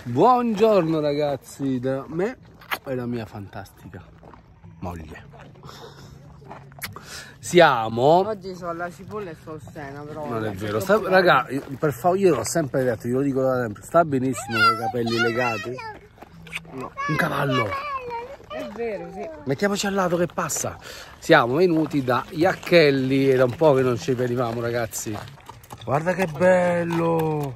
Buongiorno ragazzi, da me e la mia fantastica moglie. Siamo... Oggi so la cipolla e so Sena, però... Non è vero, raga, per favore, io l'ho sempre detto, io lo dico da sempre, sta benissimo con i capelli legati. No. Un cavallo! È vero, sì. Mettiamoci al lato che passa. Siamo venuti da Iacchelli, è da un po' che non ci venivamo ragazzi. Guarda che bello!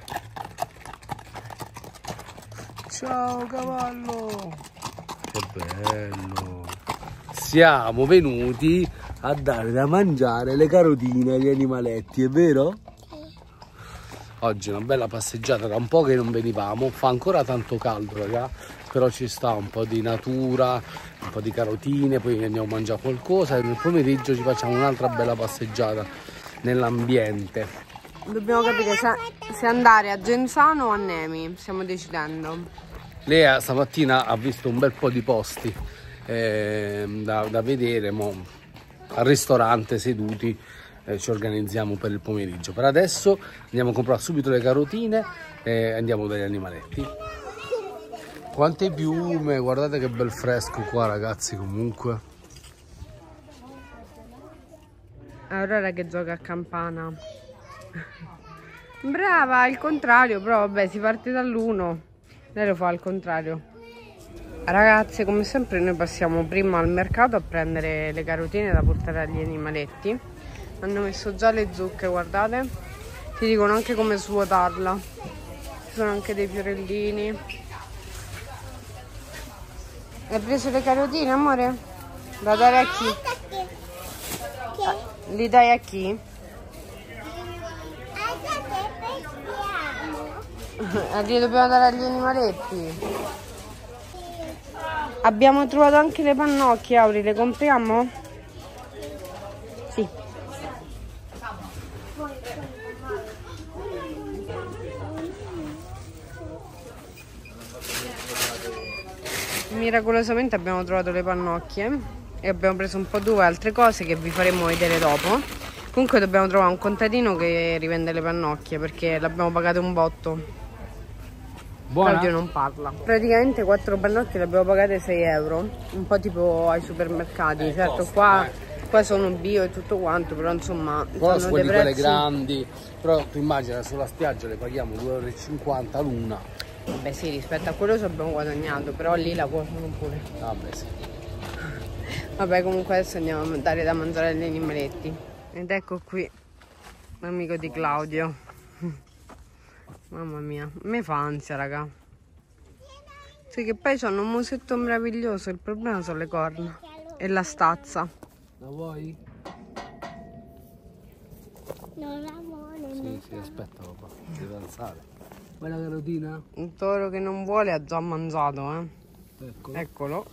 Ciao cavallo! Che bello! Siamo venuti a dare da mangiare le carotine agli animaletti, è vero? Oggi una bella passeggiata, da un po' che non venivamo, fa ancora tanto caldo raga, però ci sta un po' di natura, un po' di carotine, poi andiamo a mangiare qualcosa e nel pomeriggio ci facciamo un'altra bella passeggiata nell'ambiente. Dobbiamo capire se andare a Genzano o a Nemi, stiamo decidendo. Lea stamattina ha visto un bel po' di posti da vedere, al ristorante seduti ci organizziamo per il pomeriggio. Per adesso andiamo a comprare subito le carotine e andiamo dagli animaletti. Quante piume, guardate che bel fresco qua ragazzi comunque. Aurora che gioca a campana. Brava, al contrario, però vabbè si parte dall'1, lei lo fa al contrario. Ragazzi, come sempre noi passiamo prima al mercato a prendere le carotine da portare agli animaletti. Hanno messo già le zucche, guardate, ti dicono anche come svuotarla. Ci sono anche dei fiorellini. Hai preso le carotine, amore? Da dare a chi? Li dai a chi? Li dobbiamo dare agli animaletti. Abbiamo trovato anche le pannocchie, Auri, le compriamo? Sì. Miracolosamente abbiamo trovato le pannocchie e abbiamo preso un po' d'uva e altre cose che vi faremo vedere dopo. Comunque dobbiamo trovare un contadino che rivende le pannocchie perché l'abbiamo pagate un botto. Buona. Claudio non parla. Praticamente 4 pannocchie le abbiamo pagate 6 euro, un po' tipo ai supermercati. Certo qua sono bio e tutto quanto, però insomma qua sono di quelle grandi, però tu immagina sulla spiaggia le paghiamo 2,50 € l'una. Vabbè sì, rispetto a quello ci abbiamo guadagnato, però lì la cuociono pure. Vabbè sì. Vabbè comunque adesso andiamo a dare da mangiare agli animaletti. Ed ecco qui l'amico di Claudio. Mamma mia, mi fa ansia raga. Sì, che poi c'hanno un musetto meraviglioso, il problema sono le corna e la stazza. La vuoi? Non la vuole. Sì, aspetta papà, devi alzare. Vuoi la carotina? Un toro che non vuole ha già mangiato, Eccolo. Eccolo.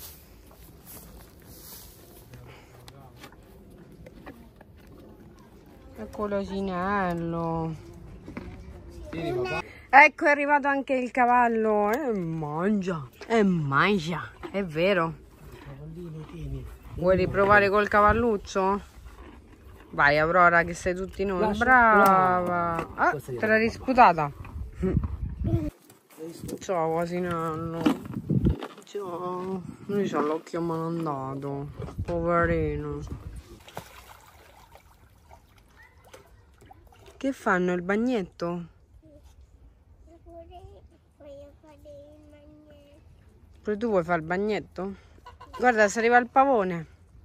Ecco l'asinello. Ecco è arrivato anche il cavallo e mangia, è vero. Vuoi riprovare col cavalluccio? Vai Aurora che sei tutti noi. Brava. Ah, te l'hai risputata. Ciao asinello. Ciao. Lui c'ha l'occhio malandato, poverino. Che fanno, il bagnetto? Pure tu vuoi fare il bagnetto? Guarda, se arriva il pavone.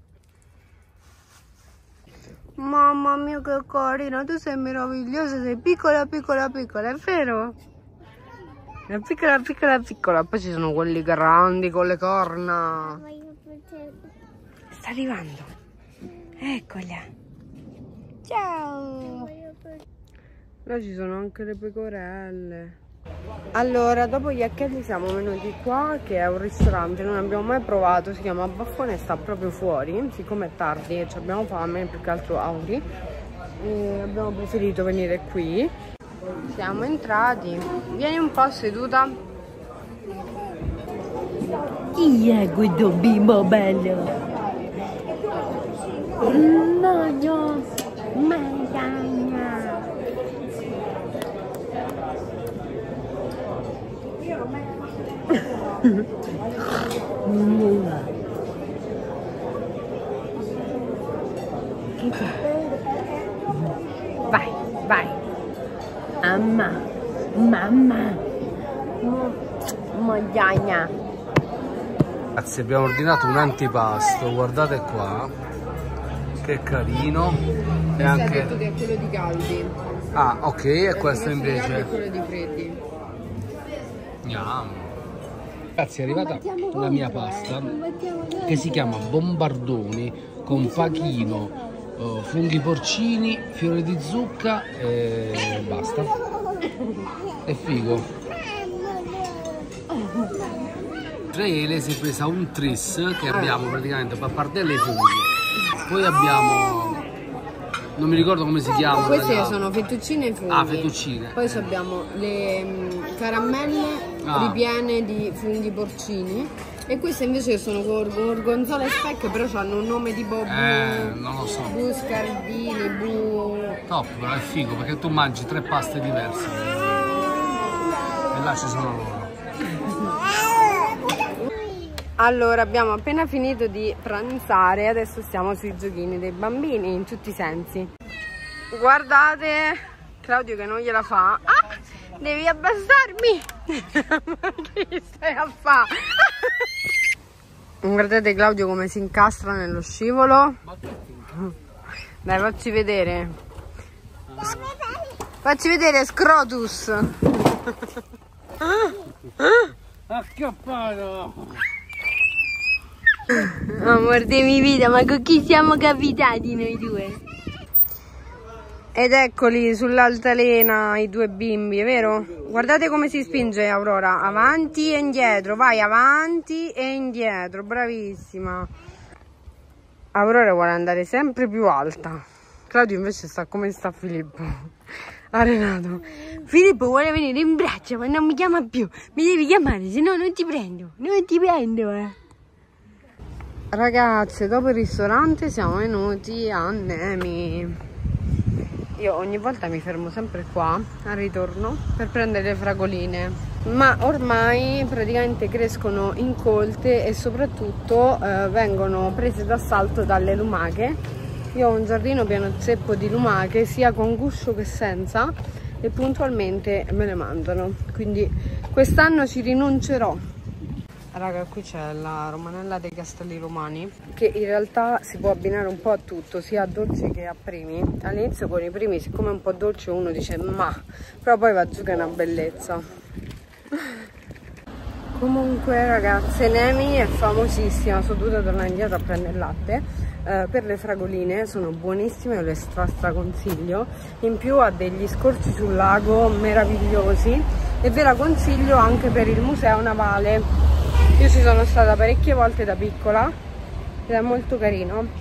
Mamma mia che carina, tu sei meravigliosa, sei piccola, piccola, piccola, è vero? È piccola, piccola, piccola. Poi ci sono quelli grandi con le corna. Sta arrivando. Eccola. Ciao. Là ci sono anche le pecorelle. Allora, dopo gli Iacchelli siamo venuti qua, che è un ristorante, non abbiamo mai provato, si chiama Baffone, sta proprio fuori, siccome è tardi e abbiamo fame, più che altro Auri, e abbiamo preferito venire qui. Siamo entrati, vieni un po' seduta. Chi è questo bimbo bello? No, no, Magana. Vai, vai. Mamma. Mogliagna. Ragazzi, abbiamo ordinato un antipasto, guardate qua, che carino. E anche... ha detto che è quello di caldi. Ah, ok, e questo invece è quello di freddi. Andiamo. Ragazzi, è arrivata la mia pasta che si chiama bombardoni con pachino, funghi porcini, fiore di zucca e basta. È figo. Israele si è presa un tris che abbiamo praticamente pappardelle e funghi. Poi abbiamo, non mi ricordo come si chiamano. Queste sono fettuccine e funghi. Ah, fettuccine. Poi abbiamo le caramelle ripiene di funghi porcini. E queste invece sono gorgonzola e speck, però hanno un nome tipo non lo so. bu scardini, bu... Top, però è figo perché tu mangi 3 paste diverse. E là ci sono loro. Allora, abbiamo appena finito di pranzare, adesso siamo sui giochini dei bambini in tutti i sensi. Guardate Claudio che non gliela fa. Ah, devi abbassarmi. Che stai a fare? Guardate Claudio come si incastra nello scivolo. Dai, facci vedere. Facci vedere Scrotus. Acchiappato! Amor di mia vita, ma con chi siamo capitati noi due? Ed eccoli sull'altalena i due bimbi, è vero? Guardate come si spinge Aurora, avanti e indietro, vai avanti e indietro, bravissima. Aurora vuole andare sempre più alta. Claudio invece sta come sta Filippo, arenato. Filippo vuole venire in braccio ma non mi chiama più, mi devi chiamare, se no non ti prendo, Ragazze, dopo il ristorante siamo venuti a Nemi. Io ogni volta mi fermo sempre qua al ritorno per prendere le fragoline, ma ormai praticamente crescono incolte e soprattutto vengono prese d'assalto dalle lumache. Io ho un giardino pieno zeppo di lumache, sia con guscio che senza, e puntualmente me le mandano, quindi quest'anno ci rinuncerò. Raga, qui c'è la romanella dei Castelli Romani, che in realtà si può abbinare un po' a tutto, sia a dolci che a primi. All'inizio con i primi, siccome è un po' dolce, uno dice ma, però poi va giù che è una bellezza. Comunque ragazze, Nemi è famosissima, sono dovuta tornare indietro a prendere il latte, per le fragoline, sono buonissime, le stra consiglio. In più ha degli scorci sul lago meravigliosi e ve la consiglio anche per il museo navale. Io ci sono stata parecchie volte da piccola ed è molto carino.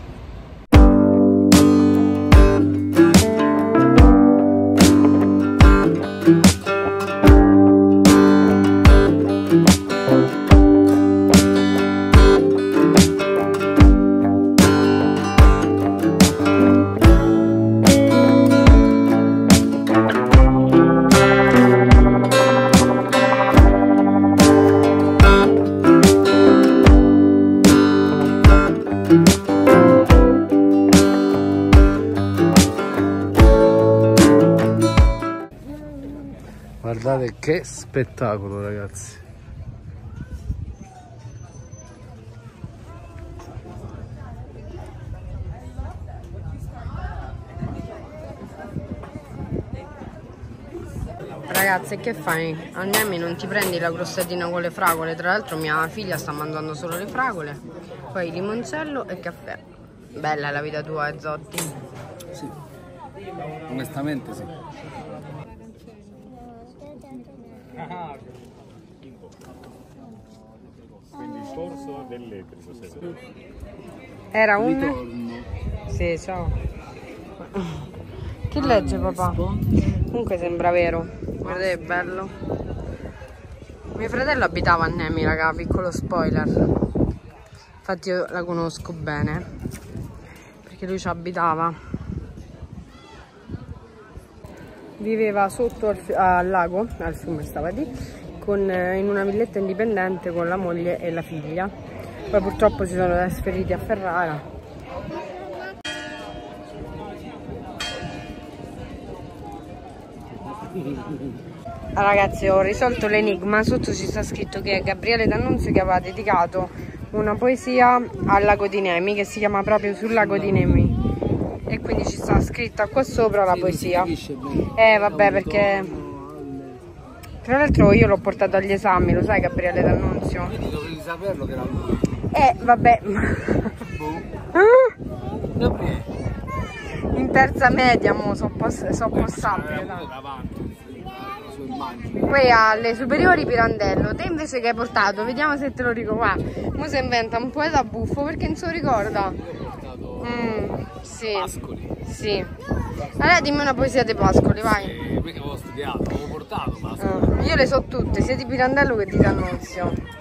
Guardate che spettacolo, ragazzi. Ragazze, che fai? A Nemi non ti prendi la crostatina con le fragole? Tra l'altro mia figlia sta mangiando solo le fragole, poi limoncello e caffè. Bella la vita tua, Zotti. Sì, onestamente sì. Quindi il corso dell'elettrico era un... Ritorno. Sì, ciao. Chi legge papà? Comunque sembra vero. Guardate che bello. Mio fratello abitava a Nemi, raga, piccolo spoiler. Infatti io la conosco bene, perché lui ci abitava. Viveva sotto al lago, al fiume stava lì, in una villetta indipendente con la moglie e la figlia. Poi purtroppo si sono trasferiti a Ferrara. Ragazzi, ho risolto l'enigma. Sotto ci sta scritto che è Gabriele D'Annunzio che aveva dedicato una poesia al lago di Nemi, che si chiama proprio Sul lago di Nemi, e quindi ci sta scritta qua sopra la poesia. Vabbè, perché tra l'altro io l'ho portato agli esami, lo sai, Gabriele D'Annunzio? Quindi dovevi saperlo che era lui. Vabbè. Gabriele. In terza media mo so passabile, dai. Poi alle superiori Pirandello. Te invece che hai portato? Vediamo se te lo ricorda. Mo si inventa un poeta buffo perché non se lo ricorda. Sì. Pascoli. Sì. Allora dimmi una poesia di Pascoli, vai. Perché avevo studiato, avevo portato Pascoli. Io le so tutte, sia di Pirandello che di D'Annunzio.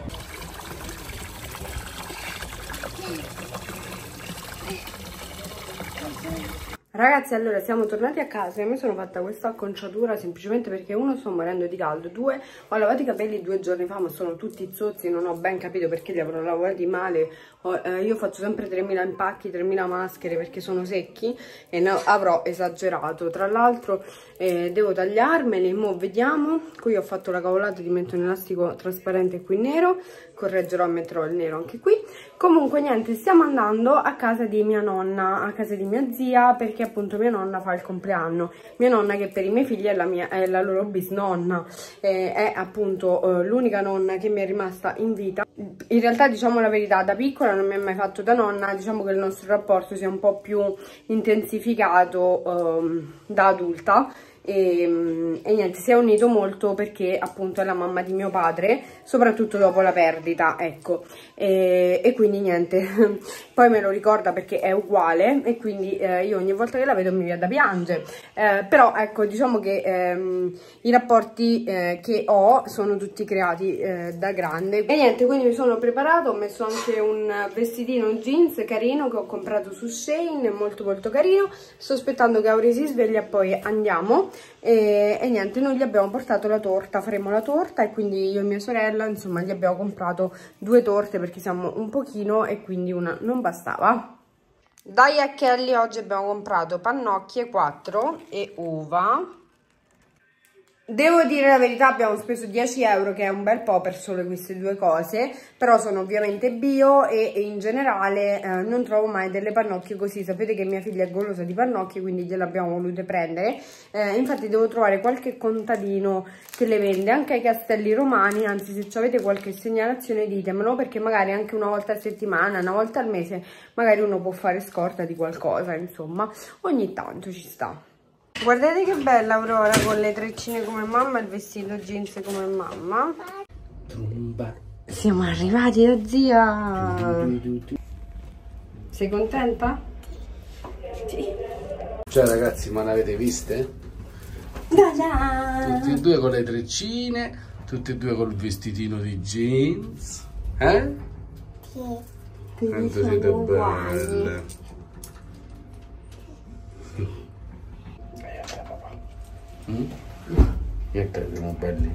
Ragazzi, allora siamo tornati a casa e mi sono fatta questa acconciatura semplicemente perché uno, sto morendo di caldo, due, ho lavato i capelli 2 giorni fa ma sono tutti zozzi, non ho ben capito perché li avrò lavati male. Io faccio sempre 3000 impacchi, 3000 maschere perché sono secchi e ne avrò esagerato. Tra l'altro devo tagliarmeli, mo vediamo. Qui ho fatto la cavolata di mettere un elastico trasparente qui nero, correggerò e metterò il nero anche qui. Comunque niente, stiamo andando a casa di mia nonna, a casa di mia zia, perché appunto mia nonna fa il compleanno. Mia nonna, che per i miei figli è la loro bisnonna, è appunto l'unica nonna che mi è rimasta in vita. In realtà, diciamo la verità, da piccola non mi ha mai fatto da nonna, diciamo che il nostro rapporto sia un po' più intensificato da adulta. E niente, si è unito molto perché appunto è la mamma di mio padre, soprattutto dopo la perdita, ecco, e quindi niente, poi me lo ricorda perché è uguale e quindi io ogni volta che la vedo mi viene da piangere, però ecco, diciamo che i rapporti che ho sono tutti creati da grande. E niente, quindi mi sono preparata, ho messo anche un vestitino jeans carino che ho comprato su Shein, molto molto carino. Sto aspettando che Auri si sveglia e poi andiamo. E niente, noi gli abbiamo portato la torta, faremo la torta e quindi io e mia sorella insomma gli abbiamo comprato 2 torte perché siamo un pochino e quindi una non bastava. Dai a Kelly oggi abbiamo comprato pannocchie 4 e uva. Devo dire la verità, abbiamo speso 10 euro, che è un bel po' per solo queste 2 cose, però sono ovviamente bio e in generale non trovo mai delle pannocchie così. Sapete che mia figlia è golosa di pannocchie, quindi gliele abbiamo volute prendere. Infatti devo trovare qualche contadino che le vende anche ai Castelli Romani, anzi se avete qualche segnalazione ditemelo, perché magari anche una volta a settimana, una volta al mese, magari uno può fare scorta di qualcosa, insomma, ogni tanto ci sta. Guardate che bella Aurora con le treccine come mamma e il vestito jeans come mamma. Siamo arrivati da zia. Sei contenta? Sì. Cioè ragazzi, ma ne avete viste? Tutti e 2 con le treccine, tutti e 2 col vestitino di jeans. Sì. Quanto siete belle. Niente, siamo belli.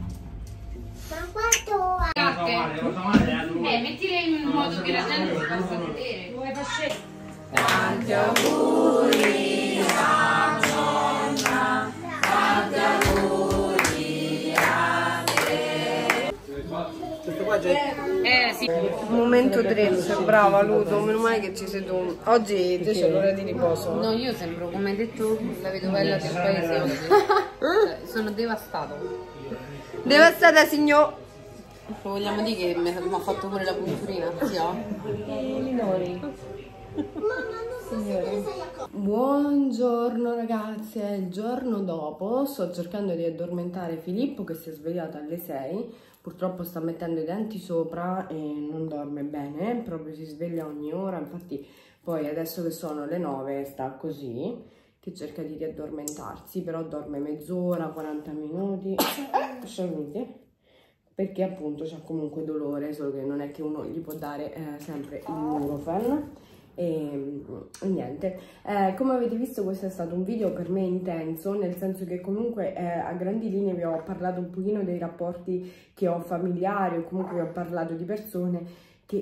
Mettile in modo che la gente si possa vedere. Come faccio? Tanti auguri a nonna, tanti auguri a te. Sì. Momento trezzo, brava Ludo, meno male che ci sei tu. Oggi te c'è l'ora di riposo. No, io sembro, come hai detto, la vedovella del paese oggi. Cioè, sono devastato. Devastata signor. Vogliamo dire che mi ha fatto pure la punturina, zio? Minori. Buongiorno ragazzi, è il giorno dopo. Sto cercando di addormentare Filippo che si è svegliato alle 6. Purtroppo sta mettendo i denti sopra e non dorme bene, proprio si sveglia ogni ora. Infatti poi adesso che sono le 9 sta così, che cerca di riaddormentarsi, però dorme mezz'ora, 40 minuti, perché appunto c'ha comunque dolore, solo che non è che uno gli può dare sempre il Nurofen. e niente, come avete visto questo è stato un video per me intenso, nel senso che comunque a grandi linee vi ho parlato un pochino dei rapporti che ho familiari, o comunque vi ho parlato di persone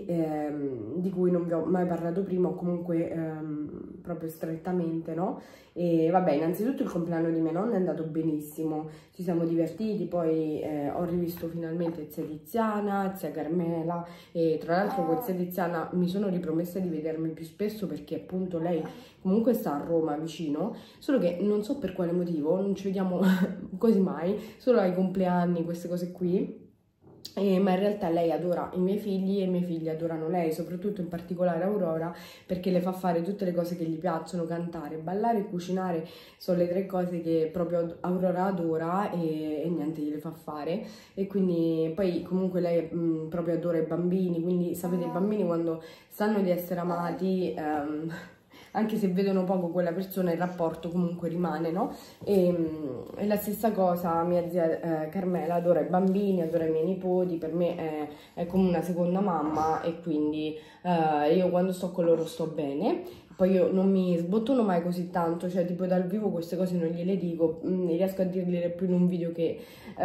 di cui non vi ho mai parlato prima, o comunque proprio strettamente, no? E vabbè, innanzitutto il compleanno di mia nonna è andato benissimo, ci siamo divertiti, poi ho rivisto finalmente zia Tiziana, zia Carmela, e tra l'altro con zia Tiziana mi sono ripromessa di vedermi più spesso, perché appunto lei comunque sta a Roma vicino, solo che non so per quale motivo non ci vediamo quasi mai, solo ai compleanni, queste cose qui. Ma in realtà lei adora i miei figli e i miei figli adorano lei, soprattutto in particolare Aurora, perché le fa fare tutte le cose che gli piacciono: cantare, ballare e cucinare. Sono le 3 cose che proprio Aurora adora e niente, gliele fa fare. E quindi poi comunque lei proprio adora i bambini, quindi sapete, i bambini quando sanno di essere amati, anche se vedono poco quella persona, il rapporto comunque rimane, no? E la stessa cosa mia zia Carmela adora i bambini, adora i miei nipoti, per me è come una seconda mamma, e quindi io quando sto con loro sto bene. Poi io non mi sbottono mai così tanto, cioè tipo dal vivo queste cose non gliele dico, riesco a dirgliele più in un video che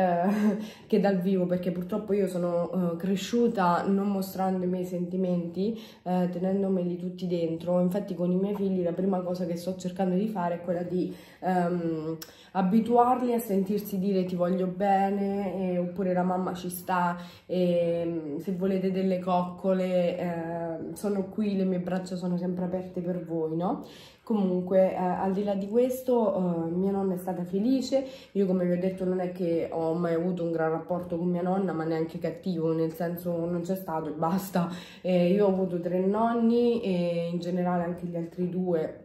dal vivo, perché purtroppo io sono cresciuta non mostrando i miei sentimenti, tenendomeli tutti dentro. Infatti con i miei figli la prima cosa che sto cercando di fare è quella di abituarli a sentirsi dire ti voglio bene, oppure la mamma ci sta, se volete delle coccole sono qui, le mie braccia sono sempre aperte per voi, no? Comunque al di là di questo mia nonna è stata felice. Io, come vi ho detto, non è che ho mai avuto un gran rapporto con mia nonna, ma neanche cattivo, nel senso non c'è stato e basta. Io ho avuto 3 nonni e in generale anche gli altri 2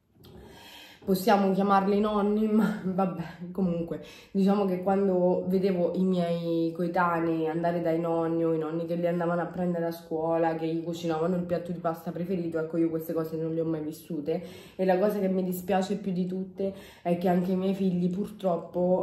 possiamo chiamarli nonni, ma vabbè, comunque diciamo che quando vedevo i miei coetanei andare dai nonni, o i nonni che li andavano a prendere a scuola, che gli cucinavano il piatto di pasta preferito, ecco, io queste cose non le ho mai vissute. E la cosa che mi dispiace più di tutte è che anche i miei figli purtroppo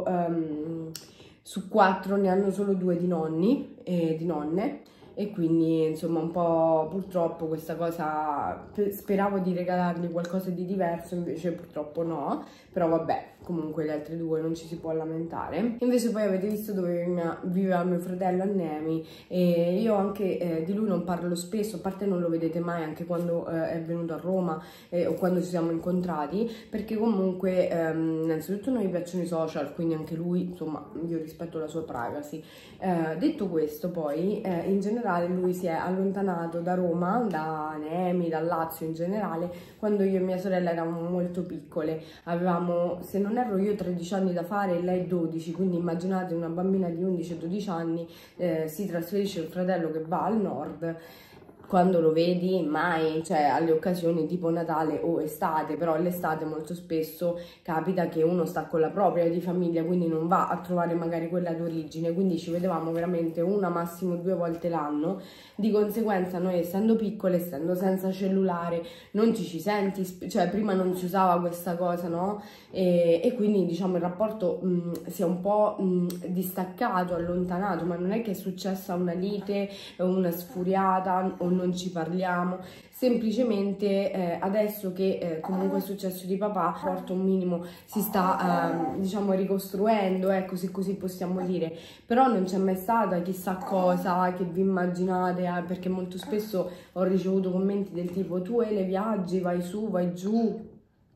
su 4 ne hanno solo 2 di nonni e di nonne. E quindi insomma un po' purtroppo questa cosa, speravo di regalargli qualcosa di diverso, invece purtroppo no, però vabbè, comunque le altre 2 non ci si può lamentare. Invece poi avete visto dove viveva mio fratello a Nemi, e io anche di lui non parlo spesso, a parte non lo vedete mai anche quando è venuto a Roma o quando ci siamo incontrati, perché comunque innanzitutto non gli piacciono i social, quindi anche lui, insomma, io rispetto la sua privacy. Detto questo, poi in generale lui si è allontanato da Roma, da Nemi, dal Lazio in generale, quando io e mia sorella eravamo molto piccole. Avevamo, se non erro io, 13 anni da fare e lei 12, quindi immaginate una bambina di 11-12 anni, si trasferisce il fratello che va al nord. Quando lo vedi mai, cioè alle occasioni tipo Natale o estate, però all'estate molto spesso capita che uno sta con la propria di famiglia, quindi non va a trovare magari quella d'origine, quindi ci vedevamo veramente 1 massimo 2 volte l'anno. Di conseguenza noi, essendo piccole, essendo senza cellulare, non ci senti, cioè prima non si usava questa cosa, no? E quindi diciamo il rapporto si è un po' distaccato, allontanato, ma non è che è successa una lite, una sfuriata o non ci parliamo, semplicemente adesso che comunque è successo di papà, il rapporto un minimo si sta diciamo ricostruendo, ecco, se così possiamo dire, però non c'è mai stata chissà cosa che vi immaginate, perché molto spesso ho ricevuto commenti del tipo tu le viaggi, vai su, vai giù,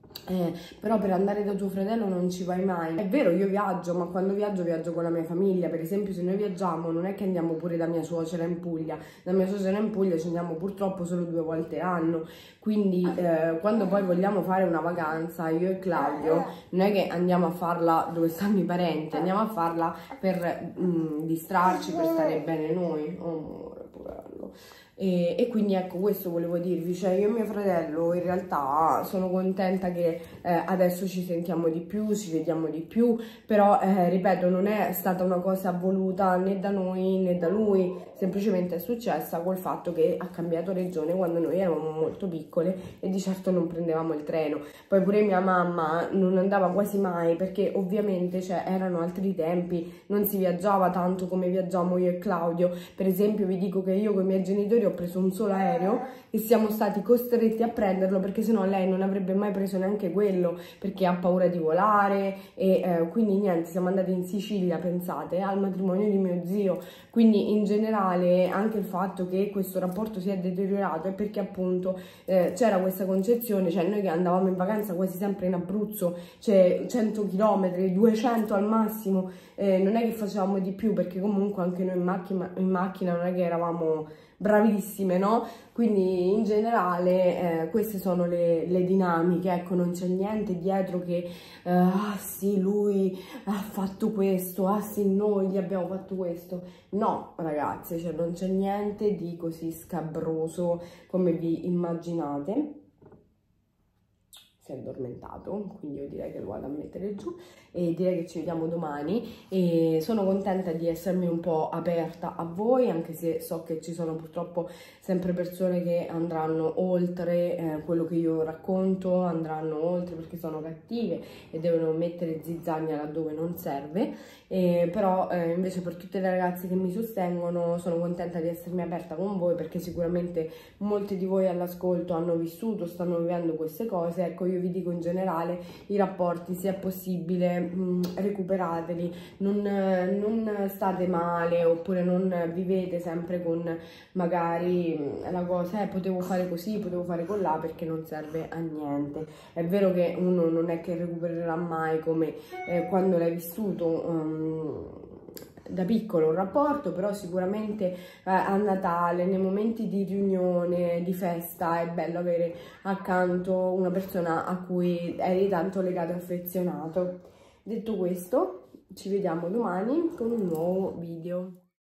però per andare da tuo fratello non ci vai mai. È vero, io viaggio, ma quando viaggio con la mia famiglia. Per esempio, se noi viaggiamo non è che andiamo pure da mia suocera in Puglia, da mia suocera in Puglia ci andiamo purtroppo solo 2 volte l'anno, quindi quando poi vogliamo fare una vacanza, io e Claudio, non è che andiamo a farla dove stanno i parenti, andiamo a farla per distrarci, per stare bene noi. Oh, amore, porello. E quindi ecco, questo volevo dirvi, cioè io e mio fratello in realtà sono contenta che adesso ci sentiamo di più, ci vediamo di più, però ripeto, non è stata una cosa voluta né da noi né da lui, semplicemente è successa col fatto che ha cambiato regione quando noi eravamo molto piccole e di certo non prendevamo il treno. Poi pure mia mamma non andava quasi mai, perché ovviamente cioè, erano altri tempi, non si viaggiava tanto come viaggiamo io e Claudio. Per esempio vi dico che io con i miei genitori ho ho preso un solo aereo e siamo stati costretti a prenderlo perché sennò lei non avrebbe mai preso neanche quello, perché ha paura di volare e quindi niente, siamo andati in Sicilia, pensate, al matrimonio di mio zio. Quindi in generale anche il fatto che questo rapporto si è deteriorato è perché appunto c'era questa concezione, cioè noi che andavamo in vacanza quasi sempre in Abruzzo, cioè 100 km, 200 al massimo, non è che facevamo di più, perché comunque anche noi in macchina non è che eravamo bravissime, no? Quindi in generale queste sono le dinamiche, ecco, non c'è niente dietro che ah sì, lui ha fatto questo, ah sì, noi gli abbiamo fatto questo. No, ragazze, cioè non c'è niente di così scabroso come vi immaginate. Si è addormentato, quindi io direi che lo vado a mettere giù e direi che ci vediamo domani. E sono contenta di essermi un po' aperta a voi, anche se so che ci sono purtroppo sempre persone che andranno oltre quello che io racconto, andranno oltre perché sono cattive e devono mettere zizzania laddove non serve, però invece per tutte le ragazze che mi sostengono sono contenta di essermi aperta con voi, perché sicuramente molti di voi all'ascolto hanno vissuto, stanno vivendo queste cose. Ecco, io vi dico in generale, i rapporti, se è possibile, recuperateli, non state male, oppure non vivete sempre con magari la cosa, potevo fare così, potevo fare colà, perché non serve a niente. È vero che uno non è che recupererà mai come quando l'hai vissuto da piccolo un rapporto, però sicuramente a Natale, nei momenti di riunione, di festa, è bello avere accanto una persona a cui eri tanto legato e affezionato. Detto questo, ci vediamo domani con un nuovo video.